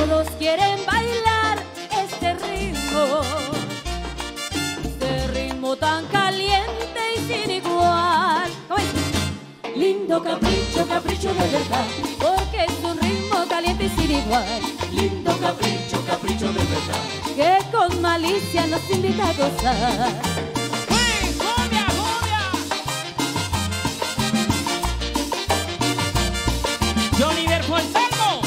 todos quieren bailar este ritmo tan caliente y sin igual. ¿Cómo es? Lindo capricho, capricho de verdad, porque es un ritmo caliente y sin igual. Lindo capricho, capricho de verdad, que con malicia nos invita a gozar. Oliver Poltermo.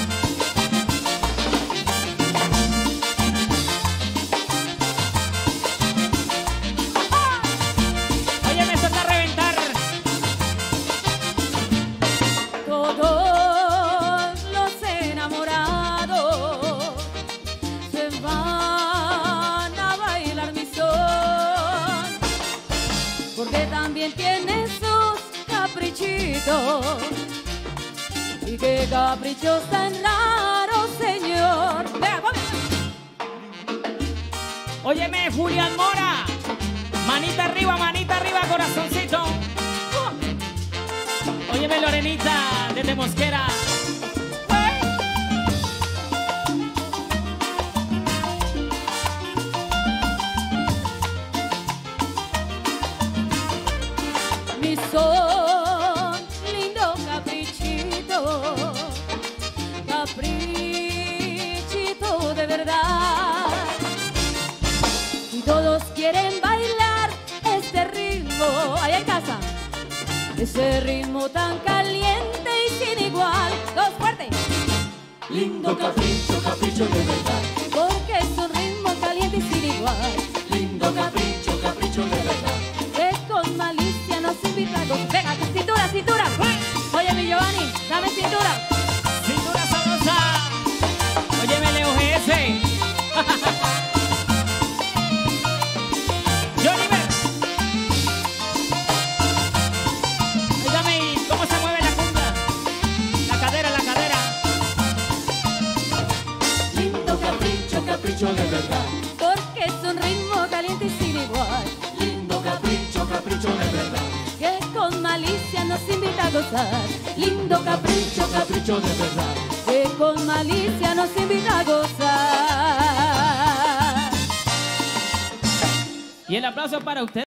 Oye, me toca reventar. Todos los enamorados se van a bailar mi son, porque también tiene sus caprichitos. Y qué caprichos tan raros, señor. Vea, Óyeme, Julián Mora. Manita arriba, corazoncito. Óyeme, Lorenita, desde Mosquera. mi son, lindo caprichito de verdad. Y todos quieren bailar este ritmo, allá en casa, ese ritmo tan caliente y sin igual. Dos fuertes. lindo capricho, capricho de verdad, Porque es un ritmo caliente y sin igual. lindo capricho, capricho de verdad, Que con malicia nos invita a gozar. Venga, cintura, cintura. Oye, mi Giovanni, dame cintura. Cintura sabrosa. Óyeme, Leo GS. Oliver. Óigame, ¿cómo se mueve la cumbia? La cadera, la cadera. lindo capricho, capricho de verdad, Porque es un ritmo caliente y sin igual. lindo capricho, capricho de verdad, Que con malicia nos invita a gozar. Lindo capricho, capricho de verdad. que con malicia nos invita a gozar. Y el aplauso para usted.